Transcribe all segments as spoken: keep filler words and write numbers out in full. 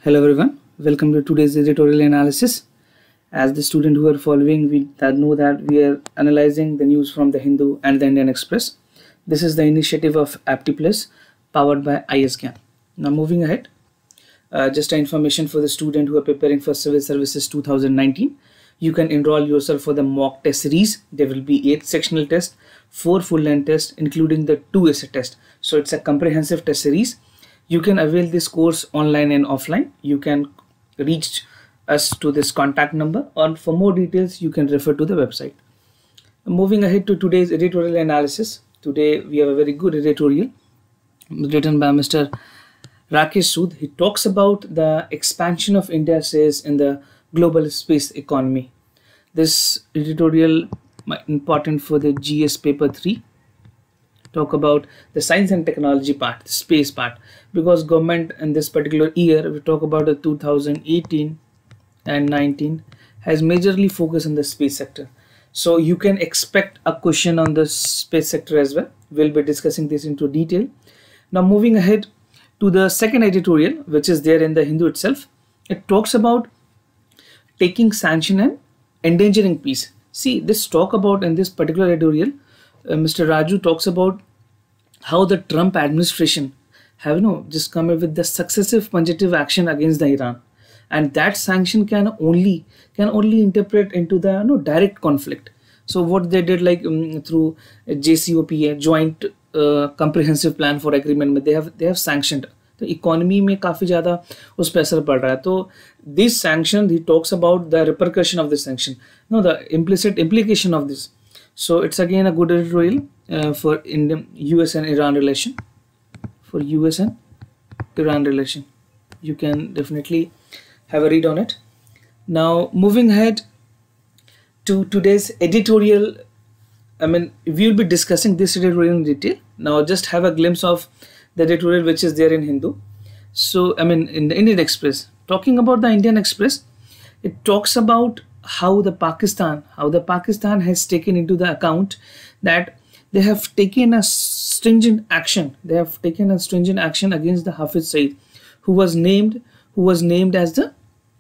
Hello everyone, welcome to today's editorial analysis. As the student who are following, we that know that we are analyzing the news from the Hindu and the Indian Express. This is the initiative of AptiPlus powered by I S R O. Now moving ahead, uh, just an information for the student who are preparing for Civil Services two thousand nineteen. You can enroll yourself for the mock test series. There will be eight sectional tests, four full-length tests, including the two essay test. So it's a comprehensive test series. You can avail this course online and offline. You can reach us to this contact number, or for more details you can refer to the website. Moving ahead to today's editorial analysis. Today we have a very good editorial written by Mister Rakesh Sood. He talks about the expansion of India's shares in the global space economy. This editorial important for the G S paper three. Talk about the science and technology part, the space part, because government in this particular year, we talk about the two thousand eighteen and nineteen, has majorly focused on the space sector. So you can expect a question on the space sector as well. We'll be discussing this into detail. Now moving ahead to the second editorial, which is there in the Hindu itself. It talks about taking sanction and endangering peace. See, this talk about in this particular editorial, Uh, Mister Raju talks about how the Trump administration have you know just come up with the successive punitive action against the Iran, and that sanction can only can only interpret into the you know direct conflict. So what they did, like um, through J C O P, a joint uh, comprehensive plan for agreement, they have they have sanctioned the economy में काफी ज़्यादा उस पर असर पड़ रहा है. तो this sanction, he talks about the repercussion of this sanction, no, the implicit implication of this. So it's again a good editorial uh, for Indian U S and Iran relation. For U S and Iran relation, you can definitely have a read on it. Now moving ahead to today's editorial, I mean we will be discussing this editorial in detail. Now just have a glimpse of the editorial which is there in Hindu. So I mean in the Indian Express, talking about the Indian Express, it talks about how the Pakistan, how the Pakistan has taken into the account that they have taken a stringent action. They have taken a stringent action against the Hafiz Saeed, who was named, who was named as the,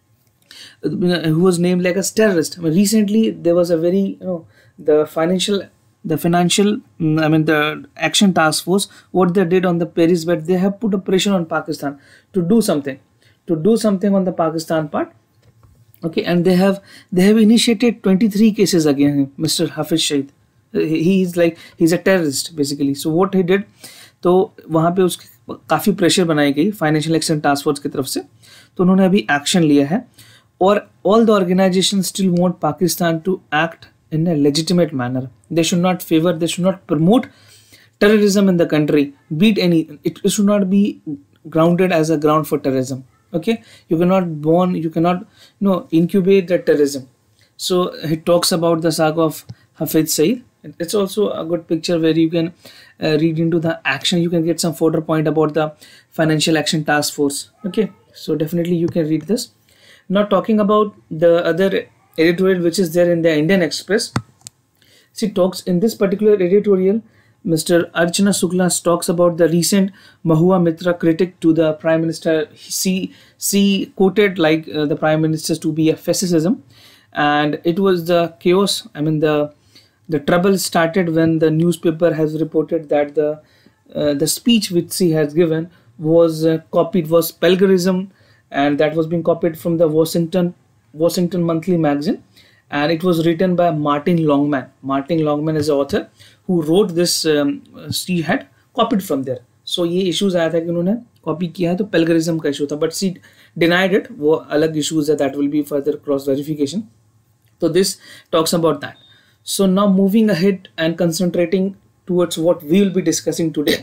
who was named like a terrorist. I mean, recently there was a very, you know, the financial, the financial, I mean the action task force, what they did on the Paris, but they have put a pressure on Pakistan to do something, to do something on the Pakistan part. Okay, and they have they have initiated twenty-three cases against him, Mister Hafiz Saeed. He is like he's a terrorist basically. So what he did, तो वहाँ पे उसके काफ़ी pressure बनाई गई financial action task force की तरफ से. तो उन्होंने अभी एक्शन लिया है, और all the organizations still want Pakistan to act in a legitimate manner. They should not favor, they should not promote terrorism in the country. Be it any, it should not be grounded as a ground for terrorism. Okay, you cannot born, you cannot you know incubate the terrorism. So he talks about the saga of Hafiz Saeed. It's also a good picture where you can uh, read into the action. You can get some further point about the financial action task force. Okay, so definitely you can read this. Now talking about the other editorial which is there in the Indian Express. She talks in this particular editorial, Mister Archana Shukla talks about the recent Mahua Mitra critic to the Prime Minister. She, she quoted like uh, the Prime Minister to be a fascism, and it was the chaos. I mean the the trouble started when the newspaper has reported that the uh, the speech which she has given was uh, copied, was plagiarism, and that was being copied from the Washington Washington Monthly magazine, and it was written by Martin Longman. Martin Longman is the author who wrote this. um, she had copied from there. So ये issues आया था कि उन्होंने copy किया है, तो plagiarism का issue था, but she denied it. वो अलग issues है, that will be further cross verification. So this talks about that. So now moving ahead and concentrating towards what we will be discussing today.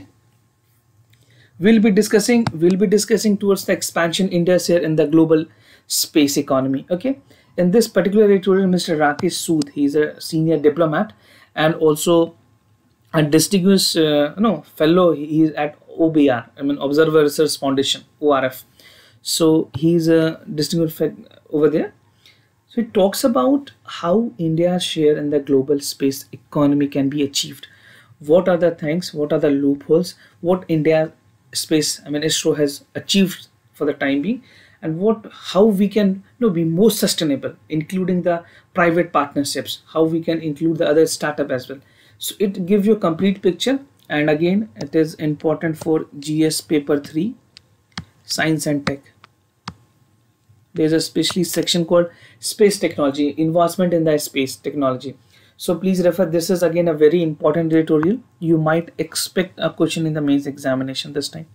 We'll be discussing we'll be discussing towards the expansion India's share in the global space economy. Okay, in this particular editorial, Mister Rakesh Sood, he is a senior diplomat and also a distinguished uh, no fellow. He is at O B R, I mean Observer Research Foundation, O R F. So he is a distinguished over there. So he talks about how India's share in the global space economy can be achieved. What are the things? What are the loopholes? What India space, I mean ISRO has achieved for the time being, and what how we can you know be more sustainable, including the private partnerships, how we can include the other startup as well. So it gives you a complete picture, and again it is important for G S paper three, science and tech. There's a specially section called space technology, advancement in the space technology. So please refer. This is again a very important editorial. You might expect a question in the mains examination this time.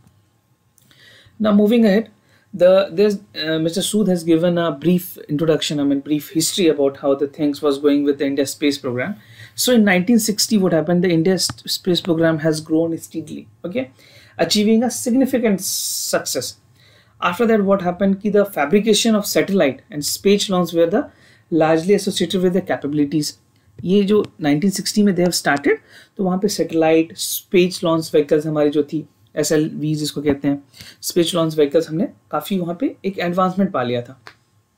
Now moving ahead, the there's uh, Mister Sood has given a brief introduction, I mean brief history about how the things was going with the India space program. So in nineteen sixty, what happened? The India space program has grown steadily, okay, achieving a significant success. After that, what happened? Ki the fabrication of satellite and space launch were the largely associated with the capabilities. ये जो nineteen sixty में they have started, तो वहाँ पे satellite, space launch vehicles हमारी जो थी S L V जिसको कहते हैं, space launch vehicles, हमने काफी वहाँ पे एक advancement पा लिया था.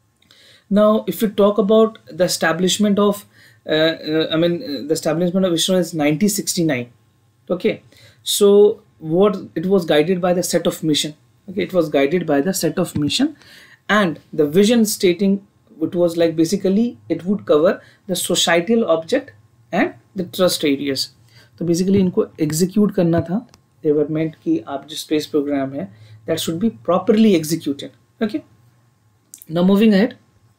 Now, if you talk about the establishment of, uh, uh, I mean, uh, the establishment of ISRO is nineteen sixty-nine. Okay, so what it was guided by the set of mission. Okay, it was guided by the set of mission, and the vision stating it was like basically it would cover the societal object and the trust areas. तो basically इनको execute करना था. They were meant कि आप जो space program है that should be properly executed. Okay. Now moving ahead.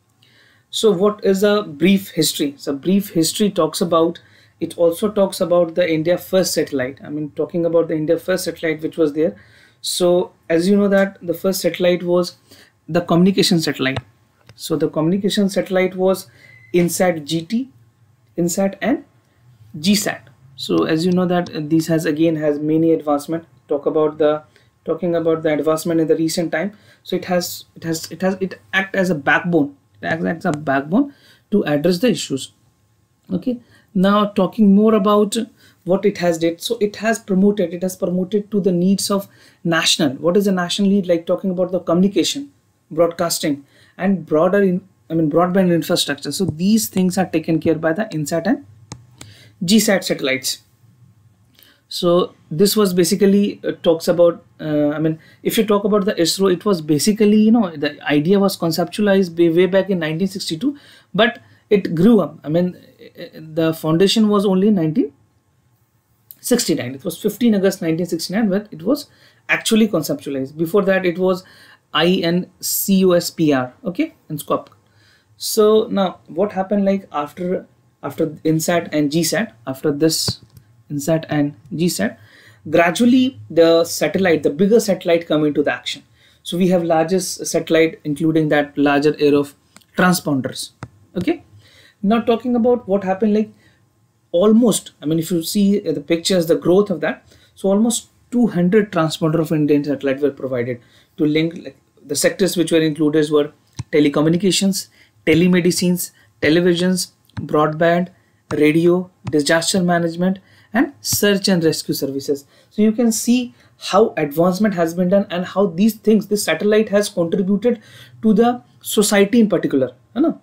So what is a brief history? So brief history talks about, it also talks about the India first satellite. I mean talking about the India first satellite which was there. So as you know that the first satellite was the communication satellite. So the communication satellite was INSAT G T, INSAT and G SAT. So as you know that this has again has many advancement. Talk about the talking about the advancement in the recent time. So it has it has it has it act as a backbone. It acts as a backbone to address the issues. Okay. Now talking more about what it has did. So it has promoted it has promoted to the needs of national. What is a national need? Like talking about the communication, broadcasting, and broader in, I mean broadband infrastructure. So these things are taken care by the INSAT and G SAT satellites. So this was basically uh, talks about uh, I mean if you talk about the ISRO, it was basically, you know, the idea was conceptualized way, way back in nineteen sixty-two, but it grew up. I mean the foundation was only in nineteen sixty-nine. It was fifteenth August nineteen sixty-nine, but it was actually conceptualized. Before that it was I N C O S P R, okay, in scope. So now what happened, like after after INSAT and G SAT, after this INSAT and G SAT, gradually the satellite, the bigger satellite come into the action. So we have largest satellite, including that larger array of transponders. Okay, now talking about what happened, like almost, I mean if you see the pictures, the growth of that, so almost two hundred transponder of Indian satellite were provided to link, like the sectors which were included were telecommunications, telemedicines, televisions, broadband, radio, disaster management, and search and rescue services. So you can see how advancement has been done and how these things, this satellite has contributed to the society in particular, you know.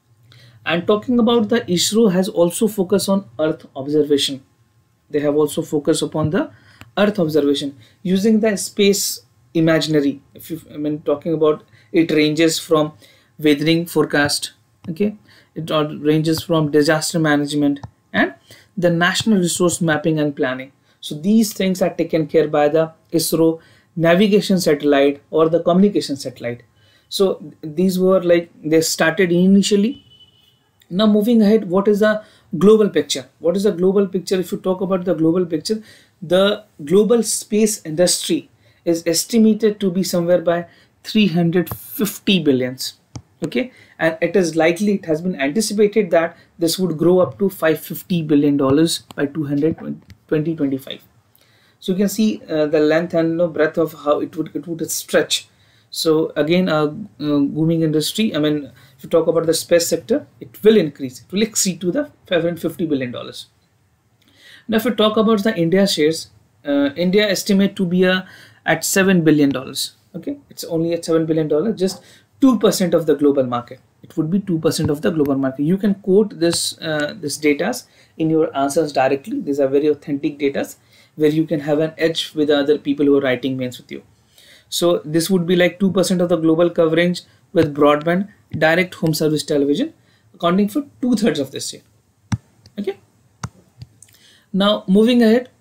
And talking about the ISRO has also focused on Earth observation. They have also focused upon the Earth observation using the space imaginary. If you, I mean talking about, it ranges from weathering forecast, okay, it ranges from disaster management and the national resource mapping and planning. So these things are taken care by the ISRO navigation satellite or the communication satellite. So these were like they started initially. Now moving ahead, what is the global picture? What is the global picture? If you talk about the global picture, the global space industry is estimated to be somewhere by three hundred fifty billions. Okay, and it is likely, it has been anticipated that this would grow up to five hundred fifty billion dollars by twenty twenty-five. So you can see uh, the length and you know, breadth of how it would it would stretch. So again, a uh, uh, booming industry. I mean, if you talk about the space sector, it will increase. It will exceed to the five hundred fifty billion dollars. Now, if you talk about the India shares, uh, India estimate to be a at seven billion dollars. Okay, it's only at seven billion dollars, just two percent of the global market. It would be two percent of the global market. You can quote this uh, this data in your answers directly. These are very authentic data where you can have an edge with other people who are writing mains with you. So this would be like two percent of the global coverage with broadband direct home service television, accounting for two thirds of this year. Okay. Now moving ahead,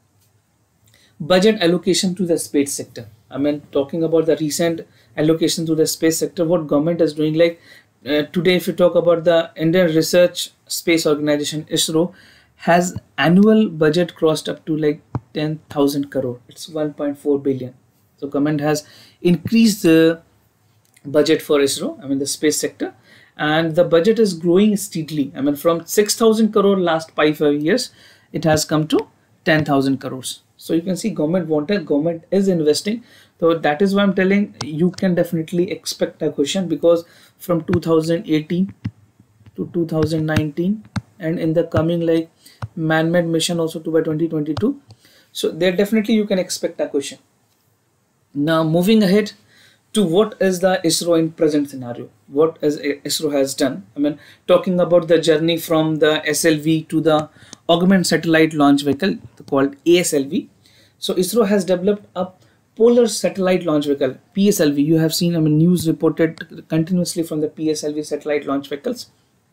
budget allocation to the space sector. I mean, talking about the recent allocation to the space sector, what government is doing. Like uh, today, if you talk about the Indian Research Space Organization, ISRO, has annual budget crossed up to like ten thousand crore. It's one point four billion. So government has increased the budget for ISRO, I mean the space sector, and the budget is growing steadily. I mean, from six thousand crore last five, five years, it has come to ten thousand crores. So you can see government wanted, government is investing. So that is why I'm telling you can definitely expect a question, because from two thousand eighteen to two thousand nineteen, and in the coming like man-made mission also to by twenty twenty-two. So there definitely you can expect a question. Now moving ahead to what is the ISRO in present scenario, what is ISRO has done. I mean, talking about the journey from the S L V to the Augmented Satellite Launch Vehicle called A S L V. So ISRO has developed a Polar Satellite Launch Vehicle, P S L V. You have seen, I mean, news reported continuously from the P S L V satellite launch vehicles.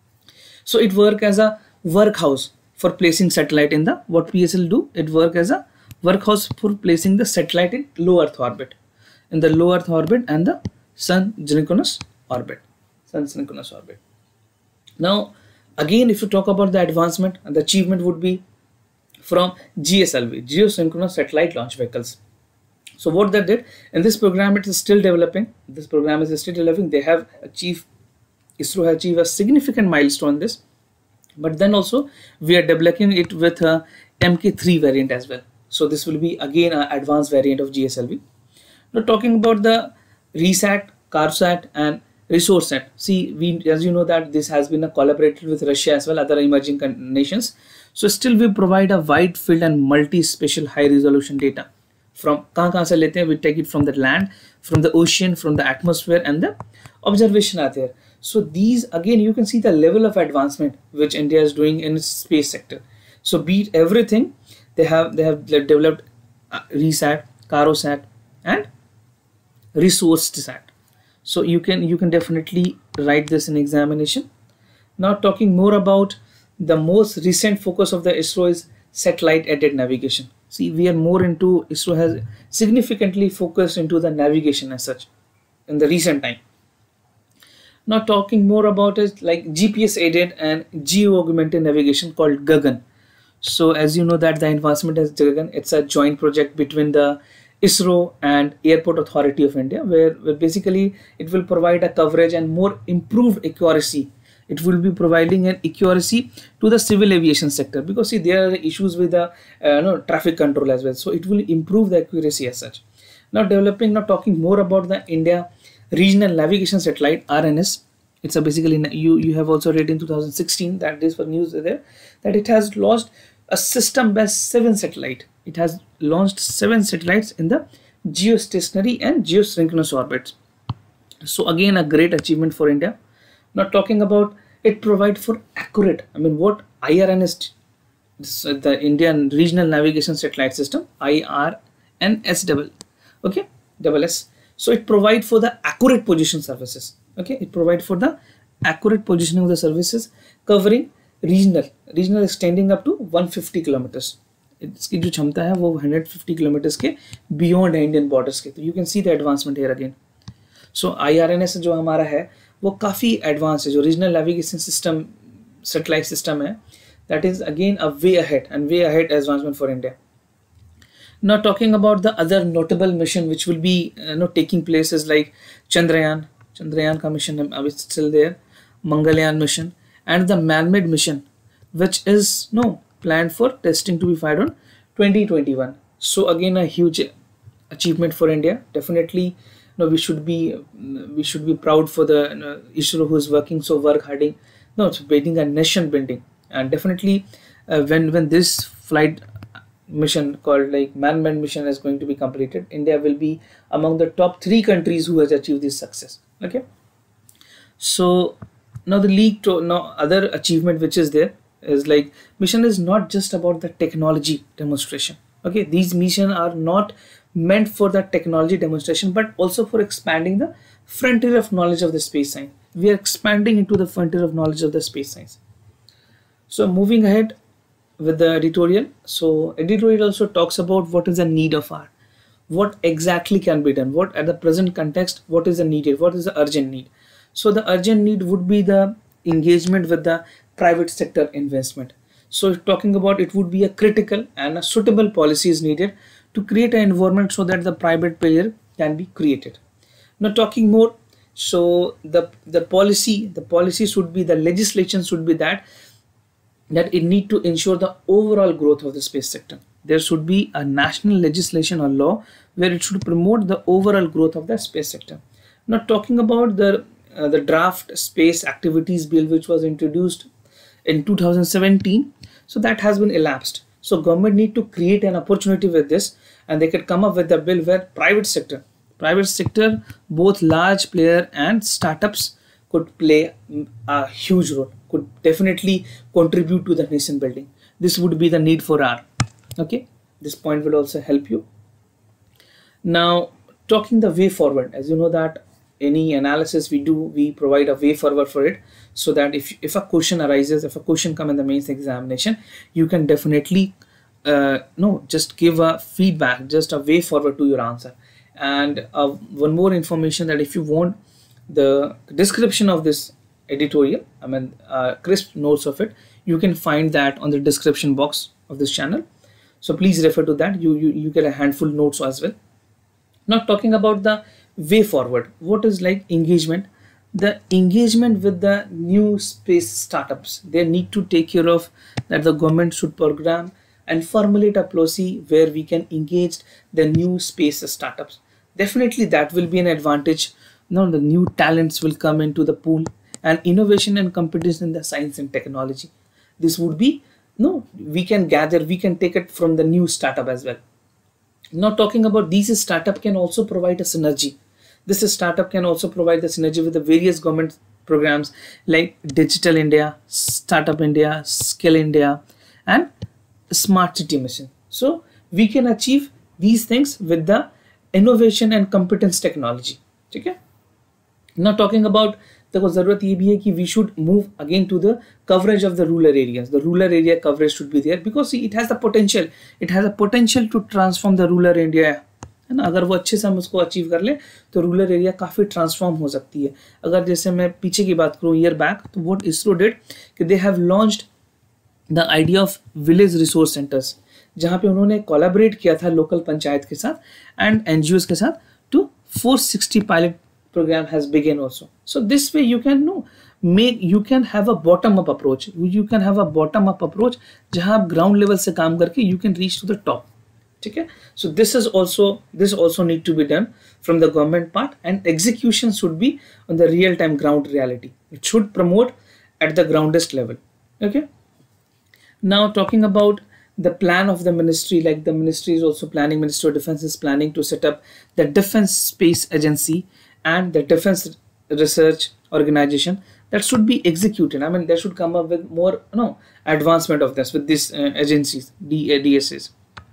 So it works as a workhouse for placing satellite in the, what P S L V do, it work as a workhouse for placing the satellite in low Earth orbit, in the low Earth orbit and the Sun synchronous orbit, Sun synchronous orbit. Now, again, if you talk about the advancement, and the achievement would be from G S L V, Geosynchronous Satellite Launch Vehicles. So what they did in this program, it is still developing. This program is still developing. They have achieved, ISRO has achieved a significant milestone in this, but then also we are developing it with a M K three variant as well. So this will be again an advanced variant of G S L V. Now talking about the RESAT, CARSAT and RESOURCESAT. See, we, as you know that this has been a collaborated with Russia as well, other emerging nations. So still we provide a wide field and multi-spatial high resolution data. From kahan kahan se lete hain, we take it from the land, from the ocean, from the atmosphere, and the observation are there. So these again you can see the level of advancement which India is doing in its space sector. So be it everything, they have they have developed RESAT, CARSAT and RESOURCESAT. So you can you can definitely write this in examination. Now talking more about the most recent focus of the ISRO is satellite aided navigation. See, we are more into, ISRO has significantly focused into the navigation as such in the recent time. Now talking more about it like G P S aided and geo augmented navigation called Gagan. So as you know that the advancement is Gagan, it's a joint project between the ISRO and Airport Authority of India, where, where basically it will provide a coverage and more improved accuracy. It will be providing an accuracy to the civil aviation sector, because see there are issues with the uh, no, traffic control as well. So it will improve the accuracy as such. Now developing, now talking more about the India Regional Navigation Satellite R N S. It's a basically you you have also read in two thousand sixteen that this for news there that it has launched a system based seven satellite. It has launched seven satellites in the geostationary and geosynchronous orbits. So again a great achievement for India. Now talking about it provide for accurate, I mean what I R N S, this, uh, the Indian Regional Navigation Satellite System, I R N S double, okay, double S. So it provide for the accurate position services. Okay, it provide for the accurate positioning of the services covering regional, regional extending up to one hundred fifty kilometers. इसकी जो क्षमता है वो one hundred fifty kilometers के beyond Indian borders के. तो you can see the advancement here again. So I R N S जो हमारा है वो काफ़ी एडवांस है, जो regional navigation system satellite system है, that is again a way ahead and way ahead advancement for India. Now talking about the other notable mission which will be uh, you know, taking place is like Chandrayaan, Chandrayaan ka mission is still there, Mangalyaan mission and the man-made mission which is no planned for testing to be fired on twenty twenty-one. So again a huge achievement for India. Definitely no, we should be we should be proud for the you know, ISRO who is working so work harding. No, it's building a nation building, and definitely uh, when when this flight mission called like man-made mission is going to be completed, India will be among the top three countries who has achieved this success. Okay, so now the league to now other achievement which is there is like mission is not just about the technology demonstration. Okay, these missions are not meant for the technology demonstration, but also for expanding the frontier of knowledge of the space science. We are expanding into the frontier of knowledge of the space science. So moving ahead with the editorial. So editorial also talks about what is the need of art. What exactly can be done? What at the present context, what is the needed? What is the urgent need? So the urgent need would be the engagement with the private sector investment. So talking about it would be a critical and a suitable policy is needed to create an environment so that the private player can be created. Now talking more, so the the policy the policy should be, the legislation should be that that it need to ensure the overall growth of the space sector. There should be a national legislation or law where it should promote the overall growth of the space sector. Now talking about the uh, the draft space activities bill, which was introduced in two thousand seventeen, so that has been elapsed. So government need to create an opportunity with this, and they could come up with a bill where private sector private sector both large player and startups could play a huge role, could definitely contribute to the nation building. This would be the need for R. Okay, this point will also help you. Now talking the way forward, as you know that any analysis we do, we provide a way forward for it, so that if, if a question arises, if a question come in the mains examination, you can definitely uh, no just give a feedback, just a way forward to your answer. And uh, one more information, that if you want the description of this editorial, I mean uh, crisp notes of it, you can find that on the description box of this channel. So please refer to that. You, you, you get a handful notes as well. Now talking about the way forward, what is like engagement? The engagement with the new space startups. They need to take care of that the government should program and formulate a policy where we can engage the new space startups. Definitely that will be an advantage. Now the new talents will come into the pool, and innovation and competition in the science and technology. This would be, no, we can gather, we can take it from the new startup as well. Now talking about these startup can also provide a synergy. This startup can also provide the synergy with the various government programs like Digital India, Startup India, Skill India, and Smart City Mission. So we can achieve these things with the innovation and competence technology. Okay. Now talking about the zarurat ye bhi hai ki we should move again to the coverage of the rural areas. The rural area coverage should be there, because see, it has the potential. It has a potential to transform the rural India. है ना, अगर वो अच्छे से हम उसको achieve कर ले तो रूरल एरिया काफ़ी ट्रांसफॉर्म हो सकती है. अगर जैसे मैं पीछे की बात करूँ ईयर बैक, तो व्हाट इसरो डिड कि they have launched the idea of village resource centres, जहाँ पे उन्होंने कोलैबोरेट किया था लोकल पंचायत के साथ एंड एनजीओज के साथ two four sixty pilot program has begun also. So this way you can know make you can have a bottom up approach. You can have a bottom up approach जहाँ आप ground level से काम करके you can reach to the top. ठीक है? So this is also this also need to be done from the government part, and execution should be on the real time ground reality. It should promote at the groundest level. Okay. Now talking about the plan of the ministry, like the ministry is also planning, Ministry of Defense is planning to set up the Defense Space Agency and the Defense Research Organization that should be executed. I mean, they should come up with more no advancement of this with these uh, agencies, D S As.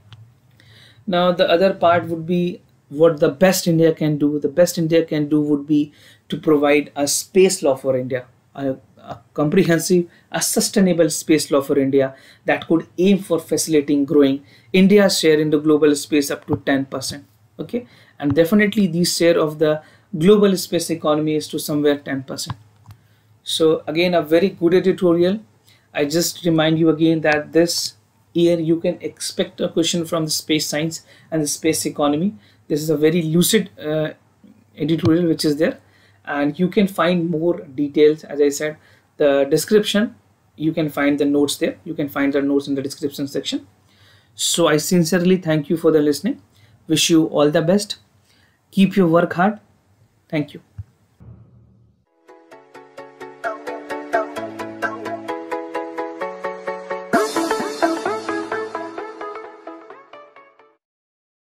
Now the other part would be what the best India can do. The best India can do would be to provide a space law for India, a, a comprehensive, a sustainable space law for India that could aim for facilitating growing India's share in the global space up to ten percent. Okay, and definitely the share of the global space economy is to somewhere ten percent. So again, a very good editorial. I just remind you again that this year you can expect a question from the space science and the space economy. This is a very lucid uh, editorial which is there, and you can find more details. As I said, the description, you can find the notes there. You can find the notes in the description section. So I sincerely thank you for the listening. Wish you all the best. Keep your work hard. Thank you.